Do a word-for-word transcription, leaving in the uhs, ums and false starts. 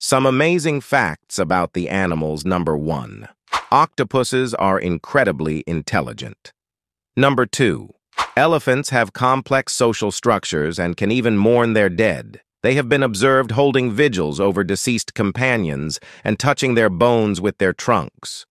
Some amazing facts about the animals. Number one. Octopuses are incredibly intelligent. Number two. Elephants have complex social structures and can even mourn their dead. They have been observed holding vigils over deceased companions and touching their bones with their trunks.